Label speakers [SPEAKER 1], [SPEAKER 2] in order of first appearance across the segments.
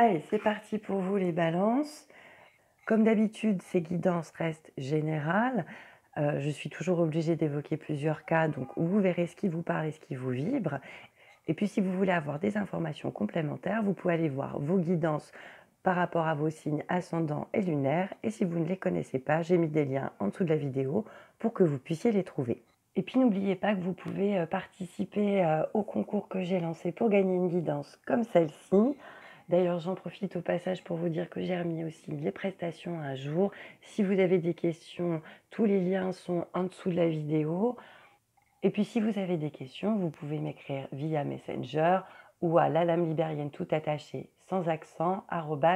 [SPEAKER 1] Allez, c'est parti pour vous les balances. Comme d'habitude, ces guidances restent générales. Je suis toujours obligée d'évoquer plusieurs cas, donc vous verrez ce qui vous parle et ce qui vous vibre. Et puis si vous voulez avoir des informations complémentaires, vous pouvez aller voir vos guidances par rapport à vos signes ascendants et lunaires. Et si vous ne les connaissez pas, j'ai mis des liens en dessous de la vidéo pour que vous puissiez les trouver. Et puis n'oubliez pas que vous pouvez participer au concours que j'ai lancé pour gagner une guidance comme celle-ci. D'ailleurs, j'en profite au passage pour vous dire que j'ai remis aussi les prestations à jour. Si vous avez des questions, tous les liens sont en dessous de la vidéo. Et puis si vous avez des questions, vous pouvez m'écrire via Messenger ou à lalamlibérienne tout attaché sans accent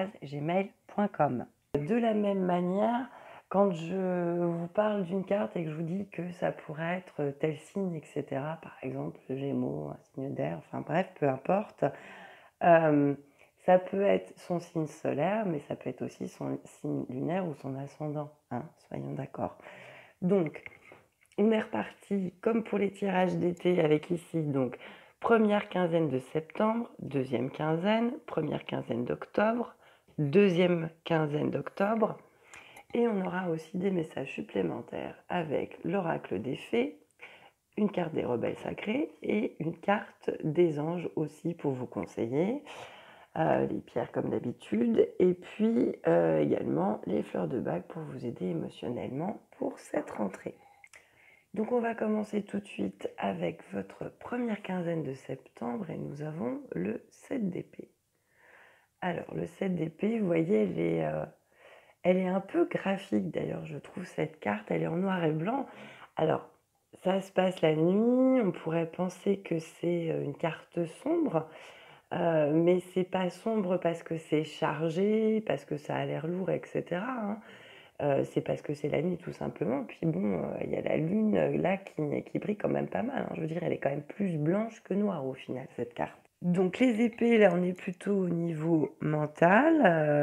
[SPEAKER 1] @gmail.com. De la même manière, quand je vous parle d'une carte et que je vous dis que ça pourrait être tel signe, etc., par exemple Gémeaux, un signe d'air, enfin bref, peu importe, euh, ça peut être son signe solaire, mais ça peut être aussi son signe lunaire ou son ascendant, hein, soyons d'accord. Donc, on est reparti comme pour les tirages d'été avec ici, donc première quinzaine de septembre, deuxième quinzaine, première quinzaine d'octobre, deuxième quinzaine d'octobre, et on aura aussi des messages supplémentaires avec l'oracle des fées, une carte des rebelles sacrés et une carte des anges aussi pour vous conseiller, les pierres comme d'habitude, et puis également les fleurs de bague pour vous aider émotionnellement pour cette rentrée. Donc on va commencer tout de suite avec votre première quinzaine de septembre et nous avons le 7 d'épée. Alors le 7 d'épée, vous voyez, elle est un peu graphique d'ailleurs, je trouve cette carte, elle est en noir et blanc. Alors ça se passe la nuit, on pourrait penser que c'est une carte sombre, mais c'est pas sombre parce que c'est chargé, parce que ça a l'air lourd, etc., hein. C'est parce que c'est la nuit tout simplement. Puis bon, il y a la lune là qui brille quand même pas mal, hein. Je veux dire, elle est quand même plus blanche que noire au final, cette carte. Donc les épées, là, on est plutôt au niveau mental.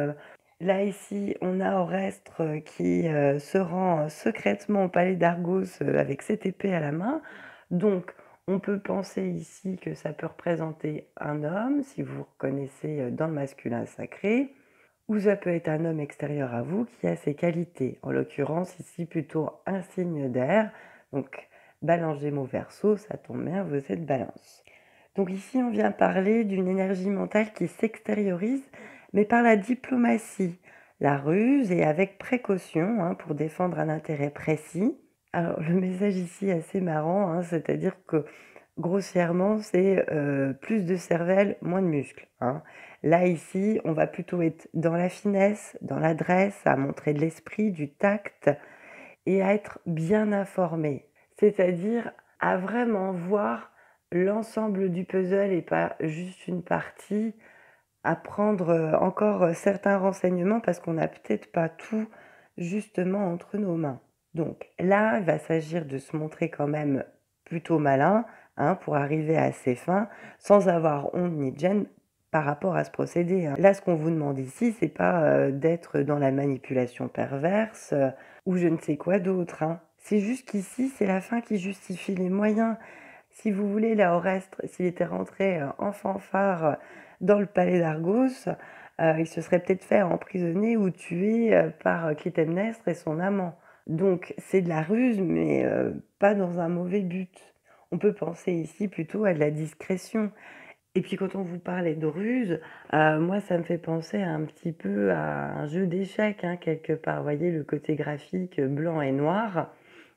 [SPEAKER 1] Là, ici, on a Orestre qui se rend secrètement au palais d'Argos avec cette épée à la main. Donc, on peut penser ici que ça peut représenter un homme, si vous reconnaissez dans le masculin sacré, ou ça peut être un homme extérieur à vous qui a ses qualités. En l'occurrence, ici, plutôt un signe d'air. Donc, Balance, Gémeaux, Verseau, ça tombe bien, vous êtes Balance. Donc ici, on vient parler d'une énergie mentale qui s'extériorise, mais par la diplomatie, la ruse et avec précaution, hein, pour défendre un intérêt précis. Alors, le message ici est assez marrant, hein, c'est-à-dire que grossièrement, c'est plus de cervelle, moins de muscles, hein. Là, ici, on va plutôt être dans la finesse, dans l'adresse, à montrer de l'esprit, du tact et à être bien informé. C'est-à-dire à vraiment voir l'ensemble du puzzle et pas juste une partie, à prendre encore certains renseignements parce qu'on n'a peut-être pas tout justement entre nos mains. Donc là, il va s'agir de se montrer quand même plutôt malin, hein, pour arriver à ses fins sans avoir honte ni de gêne par rapport à ce procédé, hein. Là, ce qu'on vous demande ici, c'est pas d'être dans la manipulation perverse ou je ne sais quoi d'autre, hein. C'est juste qu'ici, c'est la fin qui justifie les moyens. Si vous voulez, là, Orestre, s'il était rentré en fanfare dans le palais d'Argos, il se serait peut-être fait emprisonner ou tuer par Clytemnestre et son amant. Donc c'est de la ruse, mais pas dans un mauvais but. On peut penser ici plutôt à de la discrétion. Et puis quand on vous parlait de ruse, moi ça me fait penser un petit peu à un jeu d'échecs, hein, quelque part. Vous voyez le côté graphique blanc et noir.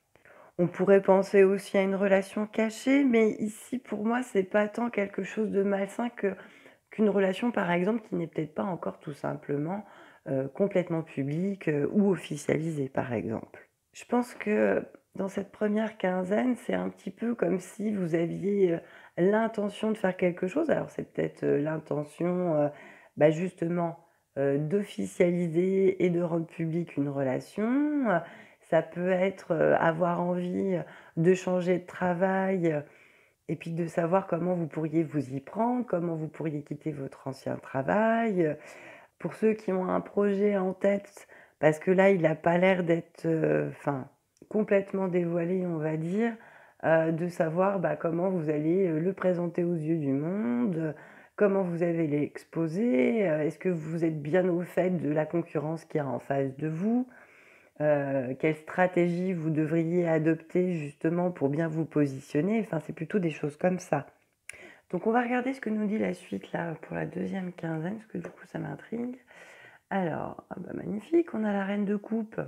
[SPEAKER 1] On pourrait penser aussi à une relation cachée, mais ici pour moi c'est pas tant quelque chose de malsain qu'une relation par exemple qui n'est peut-être pas encore tout simplement complètement publique ou officialisée par exemple. Je pense que dans cette première quinzaine, c'est un petit peu comme si vous aviez l'intention de faire quelque chose. Alors c'est peut-être l'intention justement d'officialiser et de rendre publique une relation. Ça peut être avoir envie de changer de travail et puis de savoir comment vous pourriez vous y prendre, comment vous pourriez quitter votre ancien travail. Pour ceux qui ont un projet en tête, parce que là, il n'a pas l'air d'être complètement dévoilé, on va dire, de savoir comment vous allez le présenter aux yeux du monde, Comment vous allez l'exposer? Est-ce que vous êtes bien au fait de la concurrence qu'il y a en face de vous? Quelle stratégie vous devriez adopter justement pour bien vous positionner? Enfin, c'est plutôt des choses comme ça. Donc on va regarder ce que nous dit la suite là pour la deuxième quinzaine, parce que du coup ça m'intrigue. Alors, ah bah magnifique, on a la reine de coupe.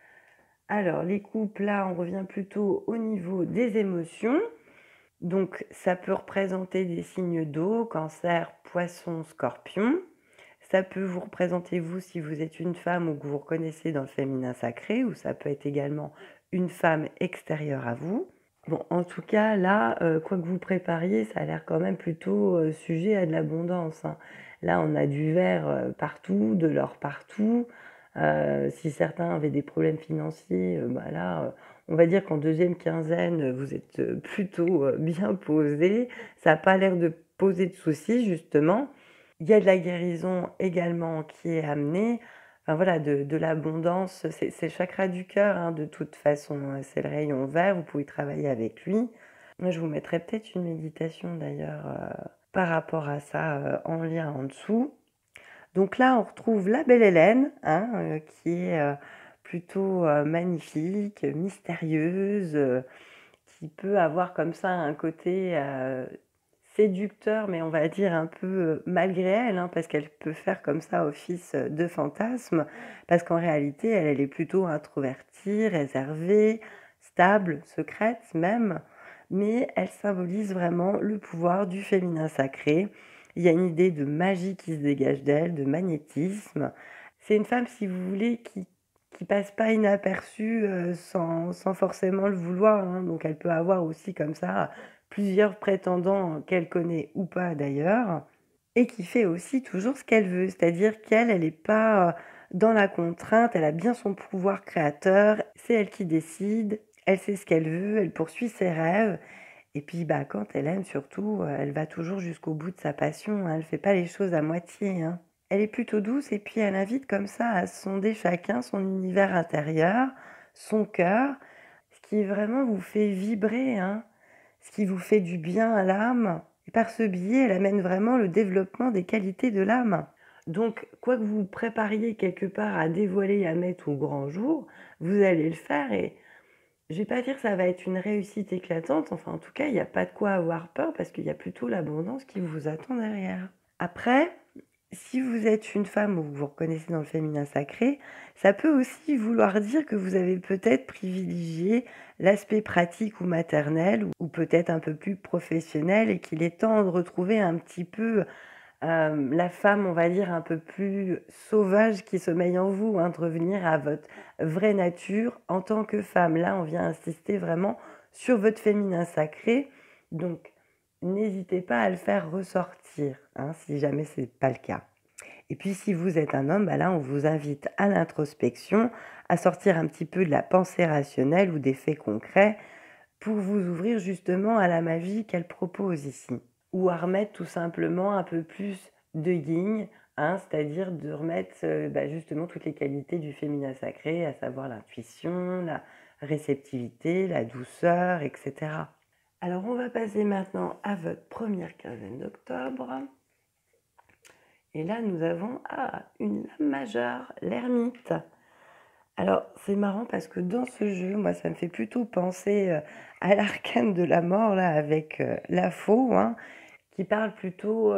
[SPEAKER 1] Alors les coupes là, on revient plutôt au niveau des émotions. Donc ça peut représenter des signes d'eau, cancer, poisson, scorpion. Ça peut vous représenter vous si vous êtes une femme ou que vous vous reconnaissez dans le féminin sacré, ou ça peut être également une femme extérieure à vous. Bon, en tout cas, là, quoi que vous prépariez, ça a l'air quand même plutôt sujet à de l'abondance, hein. Là, on a du vert partout, de l'or partout. Si certains avaient des problèmes financiers, bah là, on va dire qu'en deuxième quinzaine, vous êtes plutôt bien posé. Ça n'a pas l'air de poser de soucis, justement. Il y a de la guérison également qui est amenée. Enfin voilà, de l'abondance, c'est le chakra du cœur, hein, de toute façon, c'est le rayon vert, vous pouvez travailler avec lui. Moi, je vous mettrai peut-être une méditation d'ailleurs par rapport à ça en lien en dessous. Donc là, on retrouve la belle Hélène, hein, qui est plutôt magnifique, mystérieuse, qui peut avoir comme ça un côté séducteur, mais on va dire un peu malgré elle, hein, parce qu'elle peut faire comme ça office de fantasme, parce qu'en réalité, elle est plutôt introvertie, réservée, stable, secrète même, mais elle symbolise vraiment le pouvoir du féminin sacré. Il y a une idée de magie qui se dégage d'elle, de magnétisme. C'est une femme, si vous voulez, qui passe pas inaperçue sans forcément le vouloir, hein. Donc elle peut avoir aussi comme ça plusieurs prétendants qu'elle connaît ou pas d'ailleurs, et qui fait aussi toujours ce qu'elle veut, c'est-à-dire qu'elle, elle n'est pas dans la contrainte, elle a bien son pouvoir créateur, c'est elle qui décide, elle sait ce qu'elle veut, elle poursuit ses rêves, et puis bah, quand elle aime surtout, elle va toujours jusqu'au bout de sa passion, hein, elle ne fait pas les choses à moitié, hein. Elle est plutôt douce et puis elle invite comme ça à sonder chacun son univers intérieur, son cœur, ce qui vraiment vous fait vibrer, hein, ce qui vous fait du bien à l'âme. Et par ce biais, elle amène vraiment le développement des qualités de l'âme. Donc, quoi que vous prépariez quelque part à dévoiler, à mettre au grand jour, vous allez le faire et je vais pas dire que ça va être une réussite éclatante, enfin en tout cas, il n'y a pas de quoi avoir peur parce qu'il y a plutôt l'abondance qui vous attend derrière. Après, si vous êtes une femme ou vous vous reconnaissez dans le féminin sacré, ça peut aussi vouloir dire que vous avez peut-être privilégié l'aspect pratique ou maternel ou peut-être un peu plus professionnel et qu'il est temps de retrouver un petit peu la femme, on va dire, un peu plus sauvage qui sommeille en vous, hein, de revenir à votre vraie nature en tant que femme. Là, on vient insister vraiment sur votre féminin sacré. Donc, n'hésitez pas à le faire ressortir, hein, si jamais ce n'est pas le cas. Et puis, si vous êtes un homme, bah là, on vous invite à l'introspection, à sortir un petit peu de la pensée rationnelle ou des faits concrets pour vous ouvrir justement à la magie qu'elle propose ici. Ou à remettre tout simplement un peu plus de yin, hein, c'est-à-dire de remettre justement toutes les qualités du féminin sacré, à savoir l'intuition, la réceptivité, la douceur, etc. Alors on va passer maintenant à votre première quinzaine d'octobre. Et là nous avons une lame majeure, l'ermite. Alors, c'est marrant parce que dans ce jeu, moi, ça me fait plutôt penser à l'arcane de la mort, là, avec la faux, hein, qui parle plutôt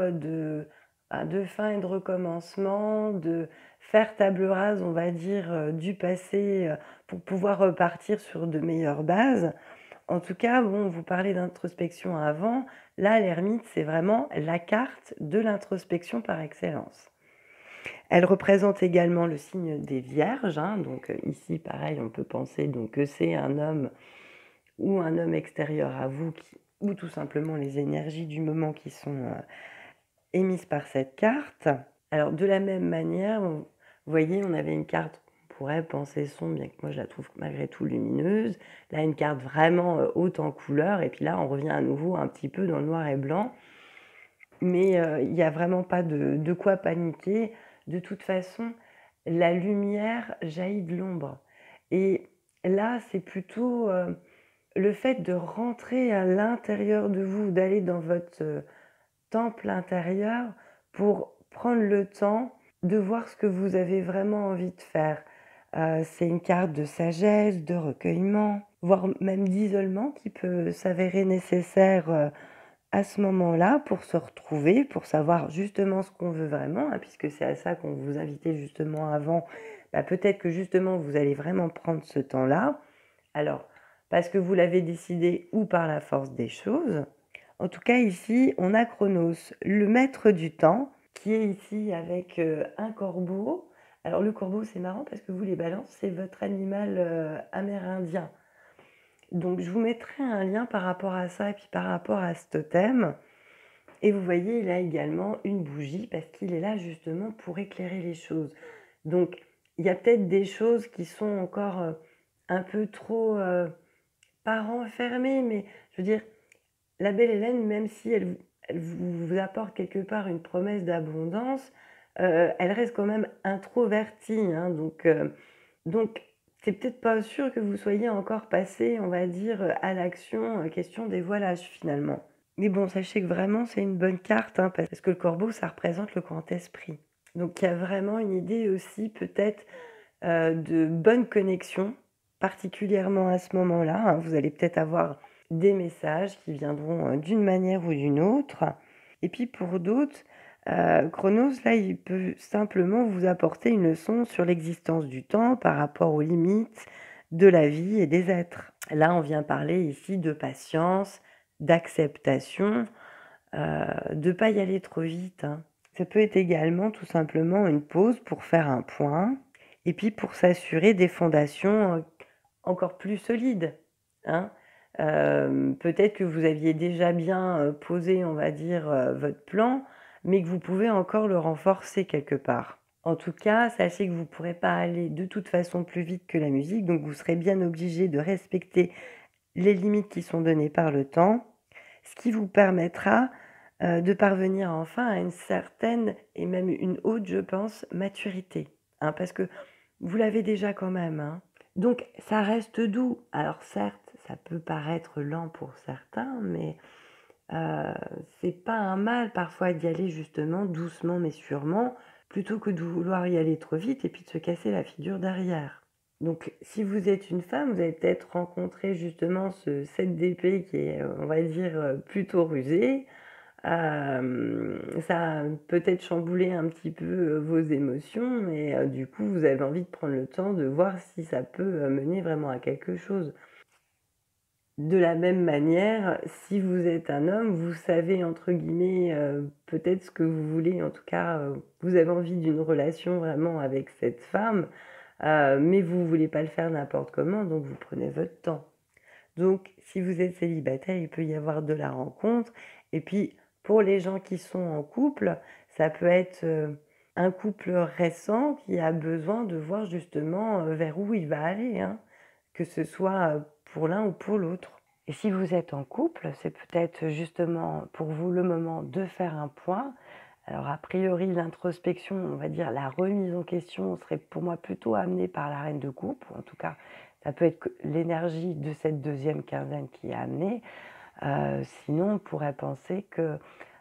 [SPEAKER 1] de fin et de recommencement, de faire table rase, on va dire, du passé pour pouvoir repartir sur de meilleures bases. En tout cas, bon, vous parlez d'introspection avant. Là, l'ermite, c'est vraiment la carte de l'introspection par excellence. Elle représente également le signe des vierges, hein, donc ici pareil on peut penser donc, que c'est un homme ou un homme extérieur à vous ou tout simplement les énergies du moment qui sont émises par cette carte. Alors de la même manière, vous voyez on avait une carte, on pourrait penser sombre, bien que moi je la trouve malgré tout lumineuse. Là une carte vraiment haute en couleur et puis là on revient à nouveau un petit peu dans le noir et blanc. Mais il n'y a vraiment pas de quoi paniquer. De toute façon, la lumière jaillit de l'ombre. Et là, c'est plutôt le fait de rentrer à l'intérieur de vous, d'aller dans votre temple intérieur pour prendre le temps de voir ce que vous avez vraiment envie de faire. C'est une carte de sagesse, de recueillement, voire même d'isolement qui peut s'avérer nécessaire, à ce moment-là pour se retrouver, pour savoir justement ce qu'on veut vraiment, hein, puisque c'est à ça qu'on vous invitait justement avant. Bah, peut-être que justement vous allez vraiment prendre ce temps-là. Alors, parce que vous l'avez décidé ou par la force des choses. En tout cas, ici, on a Chronos, le maître du temps, qui est ici avec un corbeau. Alors, le corbeau, c'est marrant parce que vous, les balances, c'est votre animal amérindien. Donc, je vous mettrai un lien par rapport à ça et puis par rapport à ce totem. Et vous voyez, il a également une bougie parce qu'il est là justement pour éclairer les choses. Donc, il y a peut-être des choses qui sont encore un peu trop, pas renfermées, mais je veux dire, la belle Hélène, même si elle vous apporte quelque part une promesse d'abondance, elle reste quand même introvertie, hein, donc c'est peut-être pas sûr que vous soyez encore passé, on va dire, à l'action, question dévoilage finalement. Mais bon, sachez que vraiment c'est une bonne carte, hein, parce que le corbeau, ça représente le grand esprit. Donc il y a vraiment une idée aussi peut-être, de bonne connexion, particulièrement à ce moment-là, hein. Vous allez peut-être avoir des messages qui viendront, d'une manière ou d'une autre. Et puis pour d'autres, Chronos, là, il peut simplement vous apporter une leçon sur l'existence du temps par rapport aux limites de la vie et des êtres. Là, on vient parler ici de patience, d'acceptation, de ne pas y aller trop vite, hein. Ça peut être également tout simplement une pause pour faire un point et puis pour s'assurer des fondations, encore plus solides, hein. Peut-être que vous aviez déjà bien, posé, on va dire, votre plan, mais que vous pouvez encore le renforcer quelque part. En tout cas, sachez que vous ne pourrez pas aller de toute façon plus vite que la musique, donc vous serez bien obligé de respecter les limites qui sont données par le temps, ce qui vous permettra, de parvenir enfin à une certaine et même une haute, je pense, maturité, hein, parce que vous l'avez déjà quand même, hein. Donc ça reste doux. Alors certes, ça peut paraître lent pour certains, mais c'est pas un mal parfois d'y aller justement doucement mais sûrement, plutôt que de vouloir y aller trop vite et puis de se casser la figure derrière. Donc si vous êtes une femme, vous avez peut-être rencontré justement ce 7 d'épée qui est, on va dire, plutôt rusé. Ça a peut-être chamboulé un petit peu, vos émotions et du coup, vous avez envie de prendre le temps de voir si ça peut, mener vraiment à quelque chose. De la même manière, si vous êtes un homme, vous savez entre guillemets, peut-être ce que vous voulez, en tout cas, vous avez envie d'une relation vraiment avec cette femme, mais vous voulez pas le faire n'importe comment, donc vous prenez votre temps. Donc si vous êtes célibataire, il peut y avoir de la rencontre et puis pour les gens qui sont en couple, ça peut être, un couple récent qui a besoin de voir justement, vers où il va aller, hein, que ce soit, pour l'un ou pour l'autre. Et si vous êtes en couple, c'est peut-être justement pour vous le moment de faire un point. Alors a priori, l'introspection, on va dire la remise en question serait pour moi plutôt amenée par la reine de coupe. En tout cas, ça peut être que l'énergie de cette deuxième quinzaine qui est amenée. Sinon, on pourrait penser que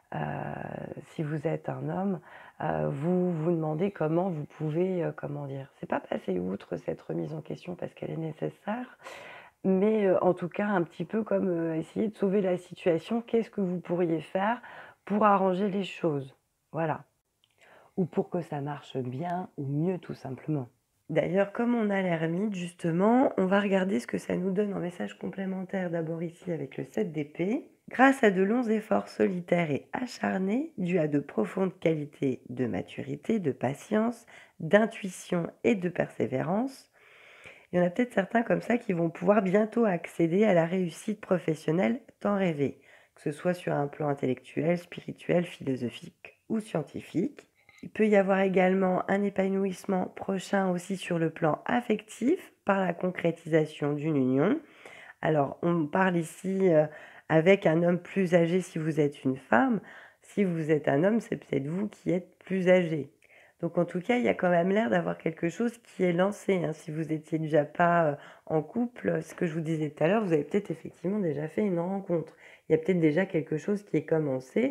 [SPEAKER 1] si vous êtes un homme, vous vous demandez comment vous pouvez, comment dire, c'est pas passer outre cette remise en question parce qu'elle est nécessaire, mais en tout cas un petit peu comme, essayer de sauver la situation. Qu'est-ce que vous pourriez faire pour arranger les choses? Voilà. Ou pour que ça marche bien ou mieux tout simplement. D'ailleurs, comme on a l'ermite justement, on va regarder ce que ça nous donne en message complémentaire d'abord ici avec le 7 d'épée. Grâce à de longs efforts solitaires et acharnés, dus à de profondes qualités de maturité, de patience, d'intuition et de persévérance, il y en a peut-être certains comme ça qui vont pouvoir bientôt accéder à la réussite professionnelle tant rêvée, que ce soit sur un plan intellectuel, spirituel, philosophique ou scientifique. Il peut y avoir également un épanouissement prochain aussi sur le plan affectif par la concrétisation d'une union. Alors, on parle ici avec un homme plus âgé si vous êtes une femme. Si vous êtes un homme, c'est peut-être vous qui êtes plus âgé. Donc, en tout cas, il y a quand même l'air d'avoir quelque chose qui est lancé, hein. Si vous n'étiez déjà pas en couple, ce que je vous disais tout à l'heure, vous avez peut-être effectivement déjà fait une rencontre. Il y a peut-être déjà quelque chose qui est commencé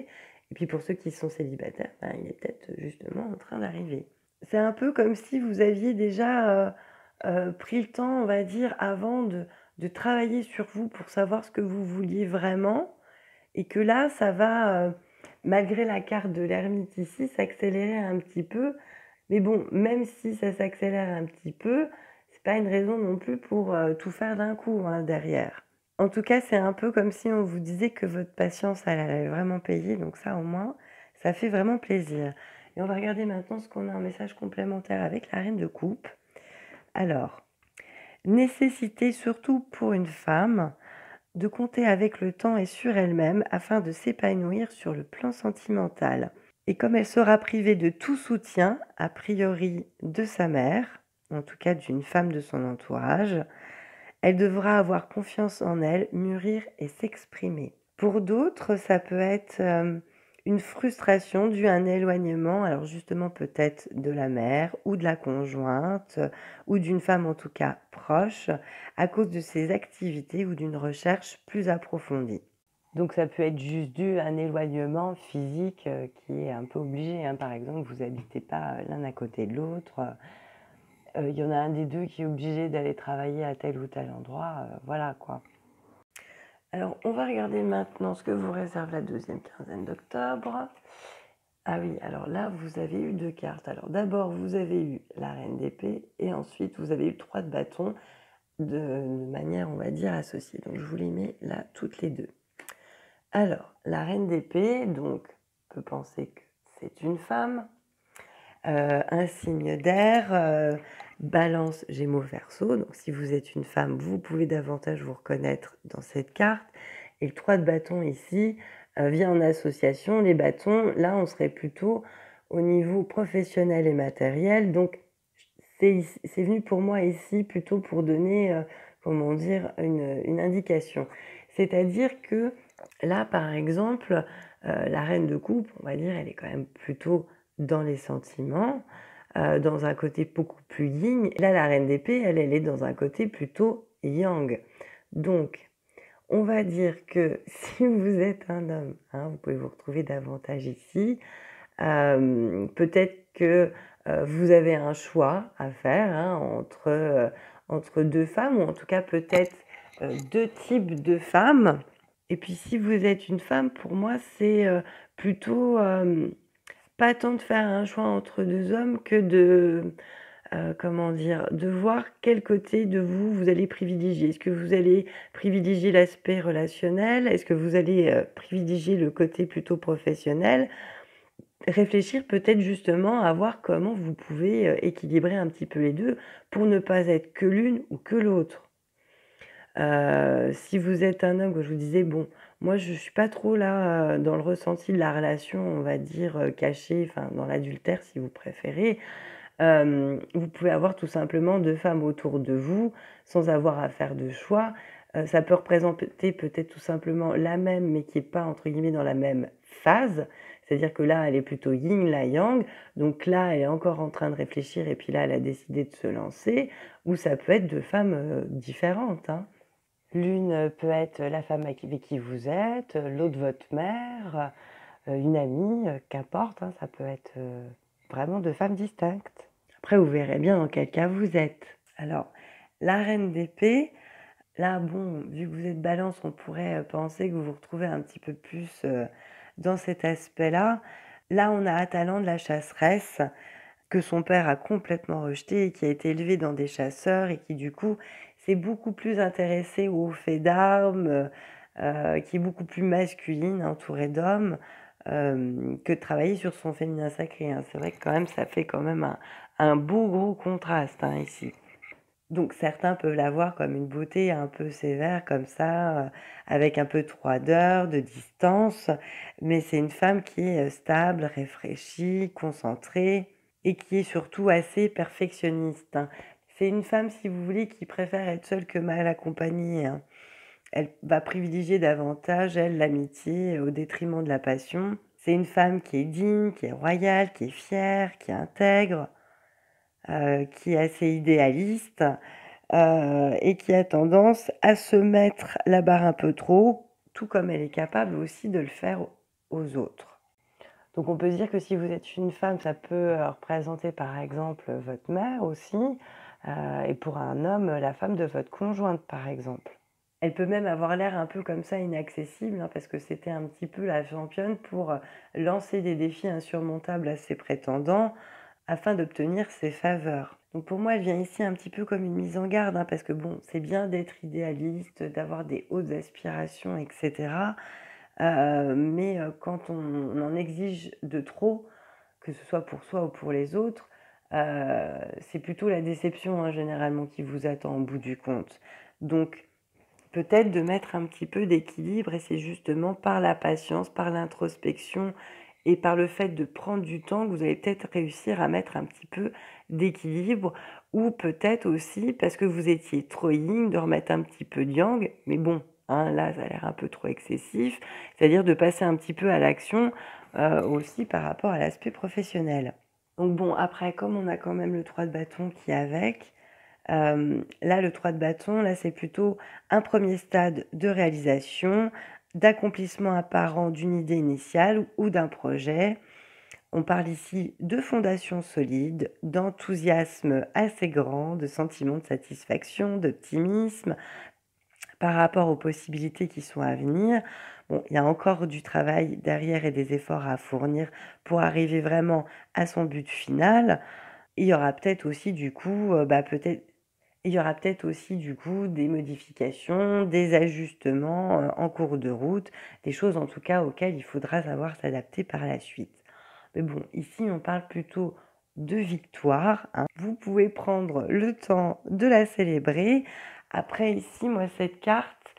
[SPEAKER 1] Et puis pour ceux qui sont célibataires, ben, il est peut-être justement en train d'arriver. C'est un peu comme si vous aviez déjà pris le temps, on va dire, avant de travailler sur vous pour savoir ce que vous vouliez vraiment, et que là, ça va, malgré la carte de l'ermite ici, s'accélérer un petit peu. Mais bon, même si ça s'accélère un petit peu, c'est pas une raison non plus pour tout faire d'un coup, hein, derrière. En tout cas, c'est un peu comme si on vous disait que votre patience, elle allait vraiment payer, donc ça, au moins, ça fait vraiment plaisir. Et on va regarder maintenant ce qu'on a en message complémentaire avec la reine de coupe. Alors, nécessité surtout pour une femme de compter avec le temps et sur elle-même afin de s'épanouir sur le plan sentimental. Et comme elle sera privée de tout soutien, a priori de sa mère, en tout cas d'une femme de son entourage, elle devra avoir confiance en elle, mûrir et s'exprimer. Pour d'autres, ça peut être une frustration due à un éloignement, alors justement peut-être de la mère ou de la conjointe ou d'une femme en tout cas proche, à cause de ses activités ou d'une recherche plus approfondie. Donc ça peut être juste dû à un éloignement physique qui est un peu obligé, hein. Par exemple, vous n'habitez pas l'un à côté de l'autre. Il y en a un des deux qui est obligé d'aller travailler à tel ou tel endroit, voilà quoi. Alors, on va regarder maintenant ce que vous réserve la deuxième quinzaine d'octobre. Ah oui, alors là, vous avez eu deux cartes. Alors d'abord, vous avez eu la reine d'épée et ensuite, vous avez eu le 3 de bâton de manière, on va dire, associée. Donc, je vous les mets là toutes les deux. Alors, la reine d'épée, donc, on peut penser que c'est une femme. Un signe d'air, balance, gémeaux, verseau. Donc si vous êtes une femme, vous pouvez davantage vous reconnaître dans cette carte. Et le 3 de bâton ici vient en association. Les bâtons, là, on serait plutôt au niveau professionnel et matériel. Donc c'est venu pour moi ici plutôt pour donner, comment dire, une indication. C'est-à-dire que là, par exemple, la reine de coupe, on va dire, elle est quand même plutôt dans les sentiments, dans un côté beaucoup plus yin. Là, la reine d'épée, elle est dans un côté plutôt yang. Donc, on va dire que si vous êtes un homme, hein, vous pouvez vous retrouver davantage ici. Peut-être que vous avez un choix à faire, hein, entre deux femmes, ou en tout cas peut-être deux types de femmes. Et puis si vous êtes une femme, pour moi, c'est plutôt pas tant de faire un choix entre deux hommes que de, comment dire, de voir quel côté de vous vous allez privilégier. Est-ce que vous allez privilégier l'aspect relationnel? Est-ce que vous allez privilégier le côté plutôt professionnel? Réfléchir peut-être justement à voir comment vous pouvez équilibrer un petit peu les deux pour ne pas être que l'une ou que l'autre. Si vous êtes un homme, comme je vous disais, bon, moi je suis pas trop là, dans le ressenti de la relation, on va dire, cachée, enfin dans l'adultère si vous préférez. Vous pouvez avoir tout simplement 2 femmes autour de vous, sans avoir à faire de choix. Ça peut représenter peut-être tout simplement la même, mais qui est pas entre guillemets «dans la même phase». C'est-à-dire que là, elle est plutôt yin, là yang, donc là, elle est encore en train de réfléchir et puis là, elle a décidé de se lancer. Ou ça peut être 2 femmes, différentes, hein. L'une, peut être la femme avec qui vous êtes, l'autre votre mère, une amie, qu'importe, hein, ça peut être, vraiment 2 femmes distinctes. Après, vous verrez bien dans quel cas vous êtes. Alors, la reine d'épée, là, bon, vu que vous êtes balance, on pourrait penser que vous vous retrouvez un petit peu plus dans cet aspect-là. Là, on a Atalante, la chasseresse, que son père a complètement rejeté et qui a été élevé dans des chasseurs et qui, du coup, s'est beaucoup plus intéressée au fait d'armes, qui est beaucoup plus masculine, entourée d'hommes, que de travailler sur son féminin sacré, hein. C'est vrai que quand même, ça fait quand même un beau gros contraste, hein, ici. Donc certains peuvent la voir comme une beauté un peu sévère comme ça, avec un peu de froideur, de distance, mais c'est une femme qui est, stable, réfléchie, concentrée et qui est surtout assez perfectionniste, hein. C'est une femme, si vous voulez, qui préfère être seule que mal accompagnée, hein. Elle va privilégier davantage, elle, l'amitié au détriment de la passion. C'est une femme qui est digne, qui est royale, qui est fière, qui est intègre, qui est assez idéaliste, et qui a tendance à se mettre la barre un peu trop haut, tout comme elle est capable aussi de le faire aux autres. Donc on peut se dire que si vous êtes une femme, ça peut, représenter par exemple, votre mère aussi, et pour un homme, la femme de votre conjointe, par exemple. Elle peut même avoir l'air un peu comme ça inaccessible, hein, parce que c'était un petit peu la championne pour, lancer des défis insurmontables à ses prétendants, afin d'obtenir ses faveurs. Donc pour moi, elle vient ici un petit peu comme une mise en garde, hein, parce que bon, c'est bien d'être idéaliste, d'avoir des hautes aspirations et cetera, mais quand on en exige de trop, que ce soit pour soi ou pour les autres, c'est plutôt la déception, hein, généralement qui vous attend au bout du compte. Donc peut-être de mettre un petit peu d'équilibre et c'est justement par la patience, par l'introspection et par le fait de prendre du temps que vous allez peut-être réussir à mettre un petit peu d'équilibre ou peut-être aussi parce que vous étiez trop yin, de remettre un petit peu de yang, mais bon, hein, là ça a l'air un peu trop excessif, c'est-à-dire de passer un petit peu à l'action aussi par rapport à l'aspect professionnel. Donc bon, après, comme on a quand même le 3 de bâton qui est avec, là, le 3 de bâton, là, c'est plutôt un premier stade de réalisation, d'accomplissement apparent d'une idée initiale ou d'un projet. On parle ici de fondation solide, d'enthousiasme assez grand, de sentiment de satisfaction, d'optimisme par rapport aux possibilités qui sont à venir. Bon, il y a encore du travail derrière et des efforts à fournir pour arriver vraiment à son but final. Il y aura peut-être aussi du coup, il y aura peut-être aussi du coup des modifications, des ajustements, en cours de route, des choses en tout cas auxquelles il faudra savoir s'adapter par la suite. Mais bon, ici on parle plutôt de victoire, hein. Vous pouvez prendre le temps de la célébrer. Après ici, moi cette carte,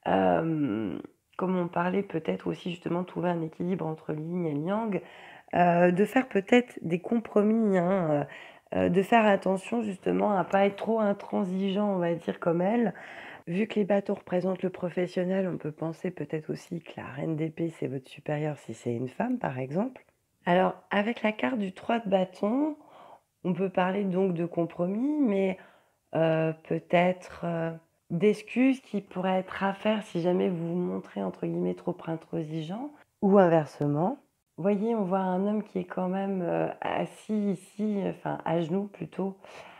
[SPEAKER 1] hem, comme on parlait peut-être aussi justement de trouver un équilibre entre le yin et le yang, de faire peut-être des compromis, hein, de faire attention justement à pas être trop intransigeant, on va dire, comme elle. Vu que les bâtons représentent le professionnel, on peut penser peut-être aussi que la reine d'épée, c'est votre supérieur si c'est une femme, par exemple. Alors, avec la carte du 3 de bâton, on peut parler donc de compromis, mais peut-être, d'excuses qui pourraient être à faire si jamais vous vous montrez entre guillemets «trop intransigeant» ou inversement. Vous voyez, on voit un homme qui est quand même, assis ici, enfin à genoux plutôt,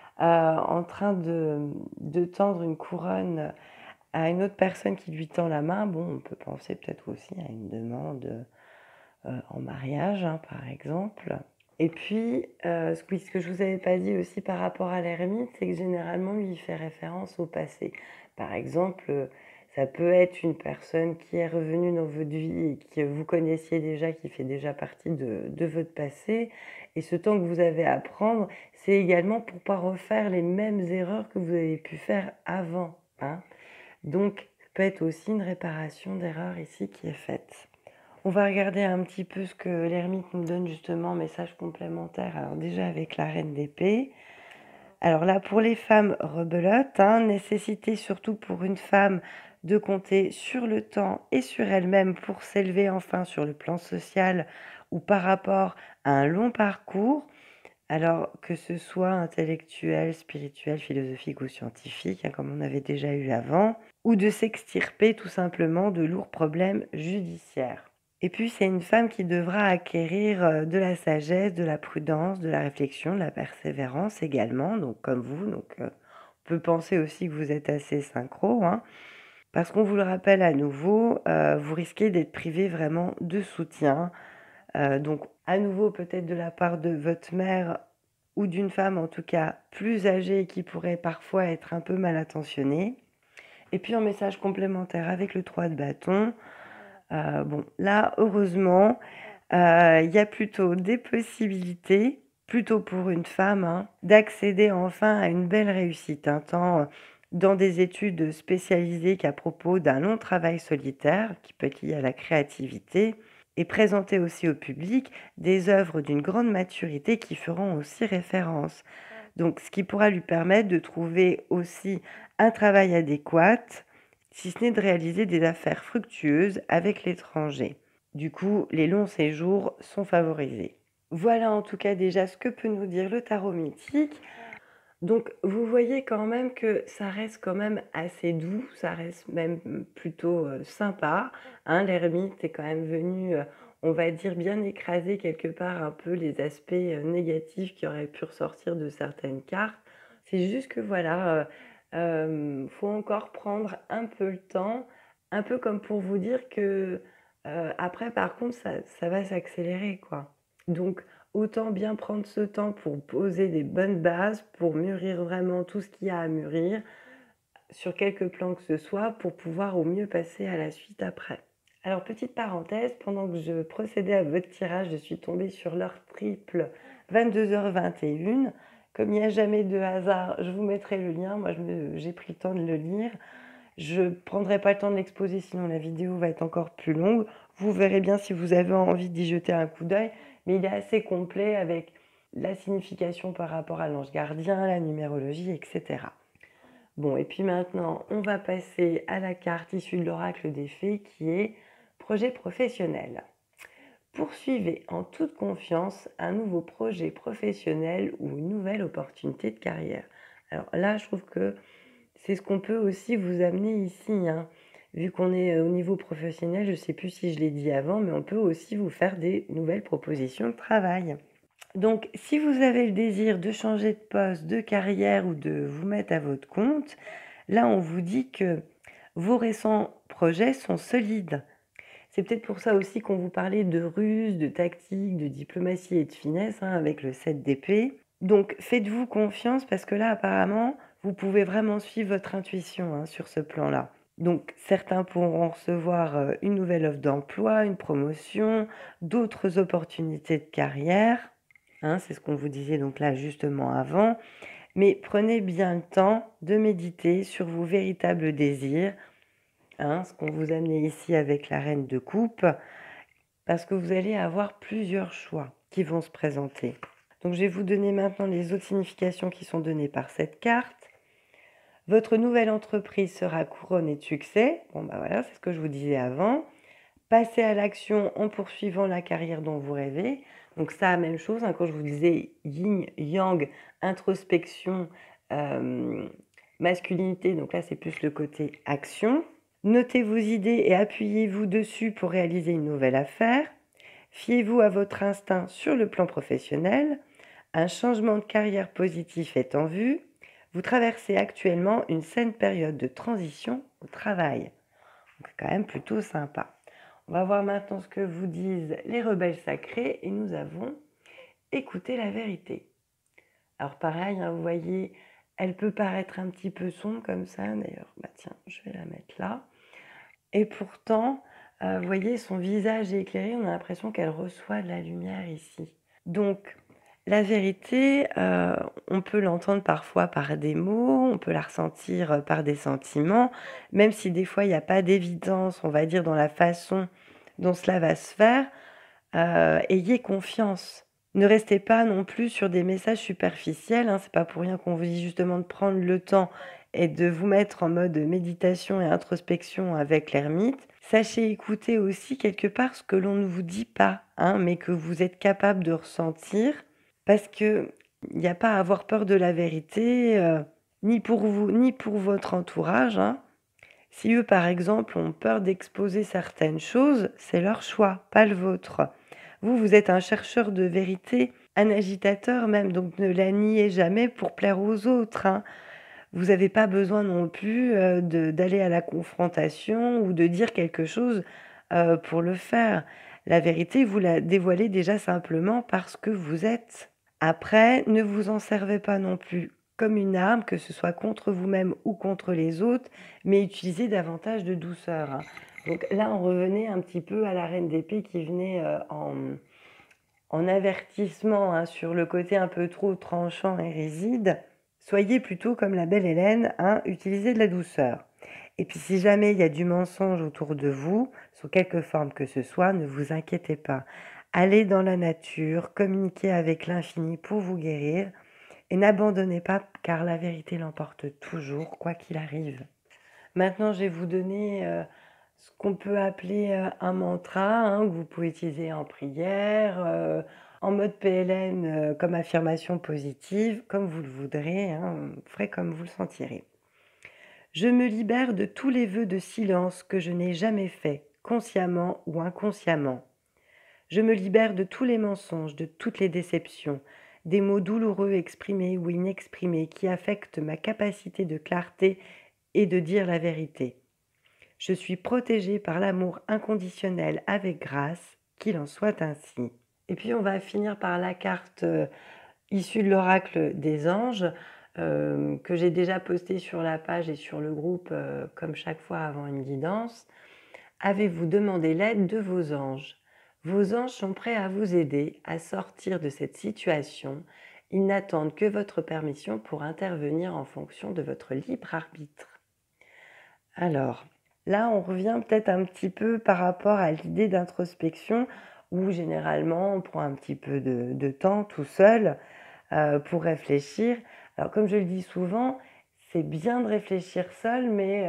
[SPEAKER 1] en train de tendre une couronne, à une autre personne qui lui tend la main. Bon, on peut penser peut-être aussi à une demande, en mariage, hein, par exemple. Et puis, ce que je vous avais pas dit aussi par rapport à l'ermite, c'est que généralement, lui, il fait référence au passé. Par exemple, ça peut être une personne qui est revenue dans votre vie et que vous connaissiez déjà, qui fait déjà partie de votre passé. Et ce temps que vous avez à prendre, c'est également pour pas refaire les mêmes erreurs que vous avez pu faire avant, hein. Donc, ça peut être aussi une réparation d'erreurs ici qui est faite. On va regarder un petit peu ce que l'ermite nous donne justement en message complémentaire. Alors déjà avec la reine d'épée. Alors là, pour les femmes rebelotes, hein, nécessité surtout pour une femme de compter sur le temps et sur elle-même pour s'élever enfin sur le plan social ou par rapport à un long parcours, alors que ce soit intellectuel, spirituel, philosophique ou scientifique, hein, comme on avait déjà eu avant, ou de s'extirper tout simplement de lourds problèmes judiciaires. Et puis, c'est une femme qui devra acquérir, de la sagesse, de la prudence, de la réflexion, de la persévérance également, donc comme vous, donc on peut penser aussi que vous êtes assez synchro, hein, parce qu'on vous le rappelle à nouveau, vous risquez d'être privé vraiment de soutien, donc à nouveau peut-être de la part de votre mère ou d'une femme en tout cas plus âgée qui pourrait parfois être un peu mal intentionnée. Et puis en message complémentaire avec le 3 de bâton, bon là heureusement, il y a plutôt des possibilités, plutôt pour une femme, hein, d'accéder enfin à une belle réussite, hein, tant, dans des études spécialisées qu'à propos d'un long travail solitaire qui peut être lié à la créativité et présenter aussi au public des œuvres d'une grande maturité qui feront aussi référence. Donc ce qui pourra lui permettre de trouver aussi un travail adéquat, si ce n'est de réaliser des affaires fructueuses avec l'étranger. Du coup, les longs séjours sont favorisés. Voilà en tout cas déjà ce que peut nous dire le tarot mythique. Donc vous voyez quand même que ça reste quand même assez doux, ça reste même plutôt, sympa, hein. L'ermite est quand même venu, on va dire, bien écraser quelque part un peu les aspects, négatifs qui auraient pu ressortir de certaines cartes. C'est juste que voilà, faut encore prendre un peu le temps, un peu comme pour vous dire que, après par contre ça va s'accélérer, quoi. Donc autant bien prendre ce temps pour poser des bonnes bases, pour mûrir vraiment tout ce qu'il y a à mûrir, sur quelques plans que ce soit, pour pouvoir au mieux passer à la suite après. Alors petite parenthèse, pendant que je procédais à votre tirage, je suis tombée sur l'heure triple 22h21. Comme il n'y a jamais de hasard, je vous mettrai le lien. Moi, j'ai pris le temps de le lire. Je ne prendrai pas le temps de l'exposer, sinon la vidéo va être encore plus longue. Vous verrez bien si vous avez envie d'y jeter un coup d'œil, mais il est assez complet avec la signification par rapport à l'ange gardien, la numérologie, etc. Bon, et puis maintenant, on va passer à la carte issue de l'oracle des fées qui est projet professionnel. Poursuivez en toute confiance un nouveau projet professionnel ou une nouvelle opportunité de carrière. Alors là, je trouve que c'est ce qu'on peut aussi vous amener ici, hein. Vu qu'on est au niveau professionnel, je ne sais plus si je l'ai dit avant, mais on peut aussi vous faire des nouvelles propositions de travail. Donc, si vous avez le désir de changer de poste, de carrière ou de vous mettre à votre compte, là, on vous dit que vos récents projets sont solides. C'est peut-être pour ça aussi qu'on vous parlait de ruse, de tactique, de diplomatie et de finesse, hein, avec le 7 d'épée. Donc, faites-vous confiance parce que là, apparemment, vous pouvez vraiment suivre votre intuition, hein, sur ce plan-là. Donc, certains pourront recevoir une nouvelle offre d'emploi, une promotion, d'autres opportunités de carrière. Hein, c'est ce qu'on vous disait donc là justement avant. Mais prenez bien le temps de méditer sur vos véritables désirs, hein, ce qu'on vous amenait ici avec la reine de coupe, parce que vous allez avoir plusieurs choix qui vont se présenter. Donc je vais vous donner maintenant les autres significations qui sont données par cette carte. Votre nouvelle entreprise sera couronnée de succès. Bon, bah voilà, c'est ce que je vous disais avant. Passez à l'action en poursuivant la carrière dont vous rêvez. Donc ça, même chose, hein, quand je vous disais yin, yang, introspection, masculinité, donc là c'est plus le côté action. Notez vos idées et appuyez-vous dessus pour réaliser une nouvelle affaire. Fiez-vous à votre instinct sur le plan professionnel. Un changement de carrière positif est en vue. Vous traversez actuellement une saine période de transition au travail. Donc c'est quand même plutôt sympa. On va voir maintenant ce que vous disent les rebelles sacrés et nous avons écouté la vérité. Alors pareil, hein, vous voyez, elle peut paraître un petit peu sombre comme ça, d'ailleurs, bah tiens, je vais la mettre là. Et pourtant, vous voyez, son visage est éclairé, on a l'impression qu'elle reçoit de la lumière ici. Donc, la vérité, on peut l'entendre parfois par des mots, on peut la ressentir par des sentiments, même si des fois il n'y a pas d'évidence, on va dire, dans la façon dont cela va se faire, ayez confiance. Ne restez pas non plus sur des messages superficiels, hein, c'est pas pour rien qu'on vous dit justement de prendre le temps et de vous mettre en mode méditation et introspection avec l'ermite. Sachez écouter aussi quelque part ce que l'on ne vous dit pas, hein, mais que vous êtes capable de ressentir, parce qu'il n'y a pas à avoir peur de la vérité, ni pour vous, ni pour votre entourage, hein. Si eux, par exemple, ont peur d'exposer certaines choses, c'est leur choix, pas le vôtre. Vous, vous êtes un chercheur de vérité, un agitateur même, donc ne la niez jamais pour plaire aux autres, hein. Vous n'avez pas besoin non plus d'aller à la confrontation ou de dire quelque chose pour le faire. La vérité, vous la dévoilez déjà simplement parce que vous êtes. Après, ne vous en servez pas non plus comme une arme, que ce soit contre vous-même ou contre les autres, mais utilisez davantage de douceur, hein. Donc là, on revenait un petit peu à la reine d'épée qui venait en avertissement, hein, sur le côté un peu trop tranchant et rigide. Soyez plutôt comme la belle Hélène, hein, utilisez de la douceur. Et puis si jamais il y a du mensonge autour de vous, sous quelque forme que ce soit, ne vous inquiétez pas. Allez dans la nature, communiquez avec l'infini pour vous guérir et n'abandonnez pas car la vérité l'emporte toujours, quoi qu'il arrive. Maintenant, je vais vous donner ce qu'on peut appeler un mantra, hein, que vous pouvez utiliser en prière, en mode PLN comme affirmation positive, comme vous le voudrez, hein, vous ferez comme vous le sentirez. Je me libère de tous les vœux de silence que je n'ai jamais faits, consciemment ou inconsciemment. Je me libère de tous les mensonges, de toutes les déceptions, des mots douloureux exprimés ou inexprimés qui affectent ma capacité de clarté et de dire la vérité. Je suis protégée par l'amour inconditionnel avec grâce, qu'il en soit ainsi. Et puis on va finir par la carte issue de l'oracle des anges, que j'ai déjà postée sur la page et sur le groupe, comme chaque fois avant une guidance. Avez-vous demandé l'aide de vos anges? Vos anges sont prêts à vous aider à sortir de cette situation. Ils n'attendent que votre permission pour intervenir en fonction de votre libre arbitre. Alors, là, on revient peut-être un petit peu par rapport à l'idée d'introspection, où généralement on prend un petit peu de temps tout seul pour réfléchir. Alors, comme je le dis souvent, c'est bien de réfléchir seul, mais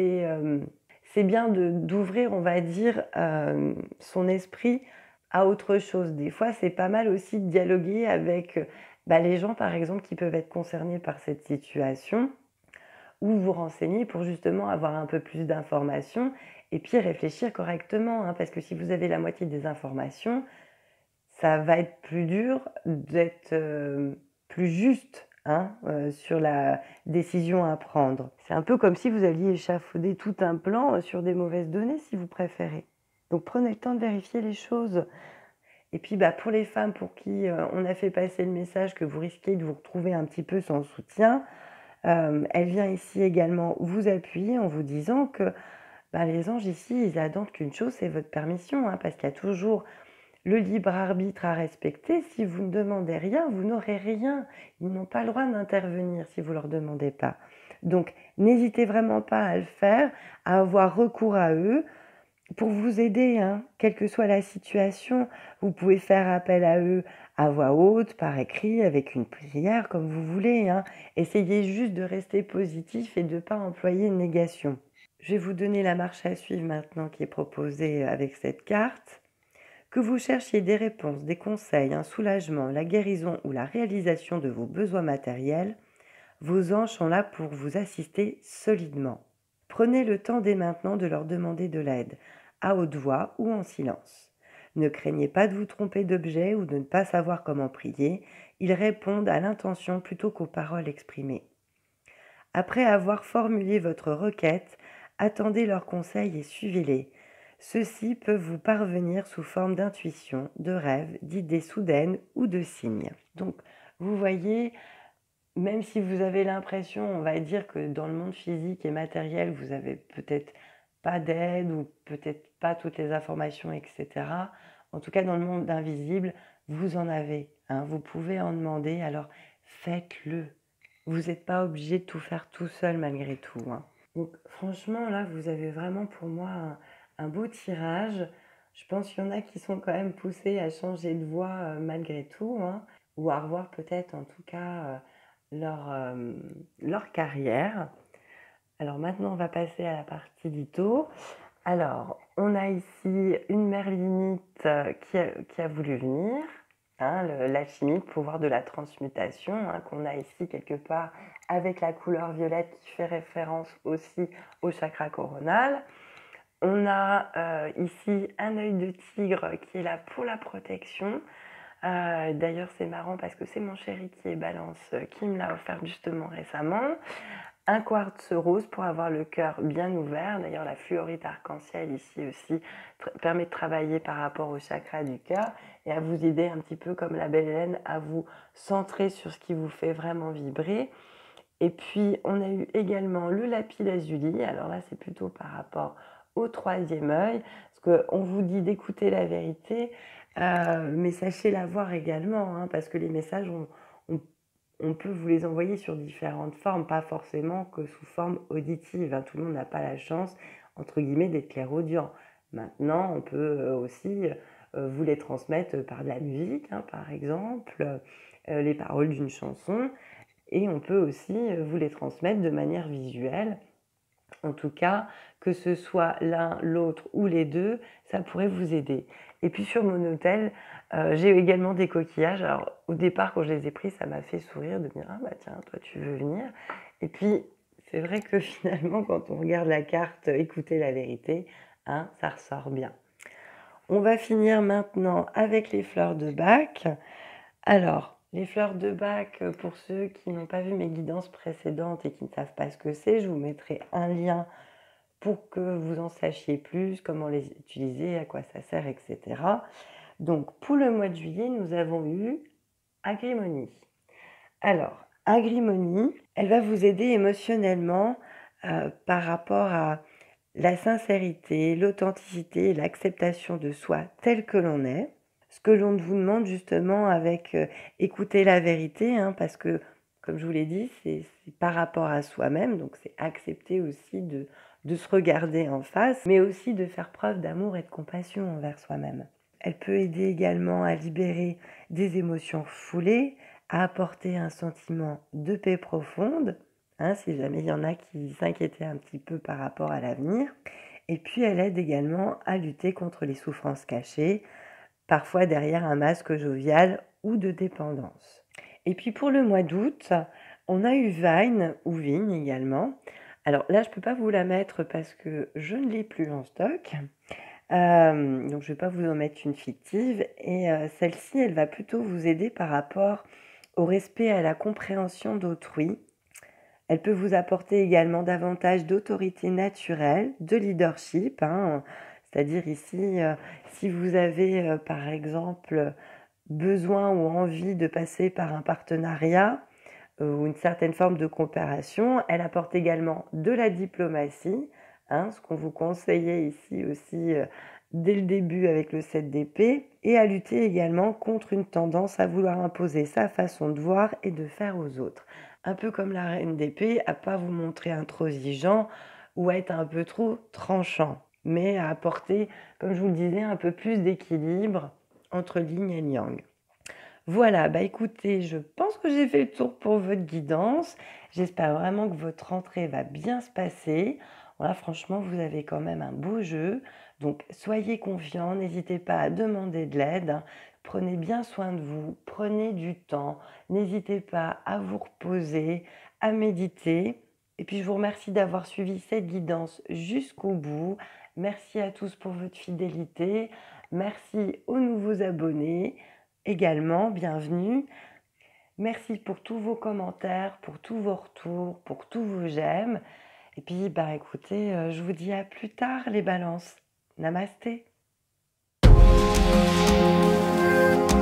[SPEAKER 1] c'est bien d'ouvrir, on va dire, son esprit à autre chose. Des fois, c'est pas mal aussi de dialoguer avec les gens, par exemple, qui peuvent être concernés par cette situation, ou vous renseigner pour justement avoir un peu plus d'informations et puis réfléchir correctement, hein, parce que si vous avez la moitié des informations, ça va être plus dur d'être plus juste, hein, sur la décision à prendre. C'est un peu comme si vous alliez échafauder tout un plan sur des mauvaises données, si vous préférez. Donc prenez le temps de vérifier les choses. Et puis pour les femmes pour qui on a fait passer le message que vous risquez de vous retrouver un petit peu sans soutien, elle vient ici également vous appuyer en vous disant que les anges ici, ils attendent qu'une chose, c'est votre permission, hein, parce qu'il y a toujours le libre arbitre à respecter. Si vous ne demandez rien, vous n'aurez rien. Ils n'ont pas le droit d'intervenir si vous ne leur demandez pas. Donc, n'hésitez vraiment pas à le faire, à avoir recours à eux pour vous aider, hein, quelle que soit la situation. Vous pouvez faire appel à eux à voix haute, par écrit, avec une prière, comme vous voulez, hein. Essayez juste de rester positif et de ne pas employer une négation. Je vais vous donner la marche à suivre maintenant qui est proposée avec cette carte. Que vous cherchiez des réponses, des conseils, un soulagement, la guérison ou la réalisation de vos besoins matériels, vos anges sont là pour vous assister solidement. Prenez le temps dès maintenant de leur demander de l'aide, à haute voix ou en silence. Ne craignez pas de vous tromper d'objet ou de ne pas savoir comment prier, ils répondent à l'intention plutôt qu'aux paroles exprimées. Après avoir formulé votre requête, attendez leurs conseils et suivez-les. Ceux-ci peuvent vous parvenir sous forme d'intuition, de rêves, d'idées soudaines ou de signes. Donc, vous voyez, même si vous avez l'impression, on va dire que dans le monde physique et matériel, vous avez peut-être pas d'aide ou peut-être pas toutes les informations, etc. En tout cas, dans le monde invisible, vous en avez, hein, vous pouvez en demander, alors faites-le. Vous n'êtes pas obligé de tout faire tout seul malgré tout, hein. Donc franchement, là, vous avez vraiment pour moi un beau tirage. Je pense qu'il y en a qui sont quand même poussés à changer de voie malgré tout, hein, ou à revoir peut-être en tout cas leur carrière. Alors maintenant, on va passer à la partie litho. Alors, on a ici une merlinite qui a voulu venir, hein, l'alchimie, le pouvoir de la transmutation, hein, qu'on a ici quelque part avec la couleur violette qui fait référence aussi au chakra coronal. On a ici un œil de tigre qui est là pour la protection. D'ailleurs, c'est marrant parce que c'est mon chéri qui est balance qui me l'a offert justement récemment. Un quartz rose pour avoir le cœur bien ouvert. D'ailleurs, la fluorite arc-en-ciel ici aussi permet de travailler par rapport au chakra du cœur et à vous aider un petit peu comme la belle Hélène à vous centrer sur ce qui vous fait vraiment vibrer. Et puis, on a eu également le lapis lazuli. Alors là, c'est plutôt par rapport au troisième œil, parce qu'on vous dit d'écouter la vérité, mais sachez la voir également, hein, parce que les messages, on peut vous les envoyer sur différentes formes, pas forcément que sous forme auditive, hein. Tout le monde n'a pas la chance, entre guillemets, d'être clairaudient. Maintenant, on peut aussi vous les transmettre par de la musique, hein, par exemple, les paroles d'une chanson. Et on peut aussi vous les transmettre de manière visuelle. En tout cas, que ce soit l'un, l'autre ou les deux, ça pourrait vous aider. Et puis sur mon hôtel, j'ai également des coquillages. Alors au départ, quand je les ai pris, ça m'a fait sourire de me dire « Ah bah tiens, toi tu veux venir ?» Et puis c'est vrai que finalement, quand on regarde la carte, écouter la vérité, hein, ça ressort bien. On va finir maintenant avec les fleurs de Bach. Alors, les fleurs de Bach, pour ceux qui n'ont pas vu mes guidances précédentes et qui ne savent pas ce que c'est, je vous mettrai un lien pour que vous en sachiez plus, comment les utiliser, à quoi ça sert, etc. Donc, pour le mois de juillet, nous avons eu Agrimonie. Alors, Agrimonie, elle va vous aider émotionnellement par rapport à la sincérité, l'authenticité et l'acceptation de soi tel que l'on est. Ce que l'on vous demande justement avec écouter la vérité, hein, parce que, comme je vous l'ai dit, c'est par rapport à soi-même, donc c'est accepter aussi de se regarder en face, mais aussi de faire preuve d'amour et de compassion envers soi-même. Elle peut aider également à libérer des émotions foulées, à apporter un sentiment de paix profonde, hein, si jamais il y en a qui s'inquiétaient un petit peu par rapport à l'avenir. Et puis elle aide également à lutter contre les souffrances cachées, parfois derrière un masque jovial ou de dépendance. Et puis pour le mois d'août, on a eu Vine ou Vigne également. Alors là, je ne peux pas vous la mettre parce que je ne l'ai plus en stock. Donc je ne vais pas vous en mettre une fictive. Et celle-ci, elle va plutôt vous aider par rapport au respect et à la compréhension d'autrui. Elle peut vous apporter également davantage d'autorité naturelle, de leadership, hein. C'est-à-dire ici, si vous avez par exemple besoin ou envie de passer par un partenariat ou une certaine forme de coopération, elle apporte également de la diplomatie, hein, ce qu'on vous conseillait ici aussi dès le début avec le 7 d'épée, et à lutter également contre une tendance à vouloir imposer sa façon de voir et de faire aux autres. Un peu comme la reine d'épée, à pas vous montrer intransigeant ou à être un peu trop tranchant, mais à apporter, comme je vous le disais, un peu plus d'équilibre entre yin et yang. Voilà, bah écoutez, je pense que j'ai fait le tour pour votre guidance. J'espère vraiment que votre rentrée va bien se passer. Voilà, franchement, vous avez quand même un beau jeu. Donc, soyez confiants, n'hésitez pas à demander de l'aide. Prenez bien soin de vous, prenez du temps. N'hésitez pas à vous reposer, à méditer. Et puis, je vous remercie d'avoir suivi cette guidance jusqu'au bout. Merci à tous pour votre fidélité. Merci aux nouveaux abonnés également, bienvenue. Merci pour tous vos commentaires, pour tous vos retours, pour tous vos j'aime. Et puis, bah écoutez, je vous dis à plus tard les balances. Namasté.